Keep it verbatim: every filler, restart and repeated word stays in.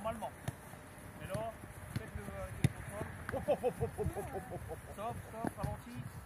normalement. Mais là, faites-le avec le contrôle. Stop, stop, ralentis.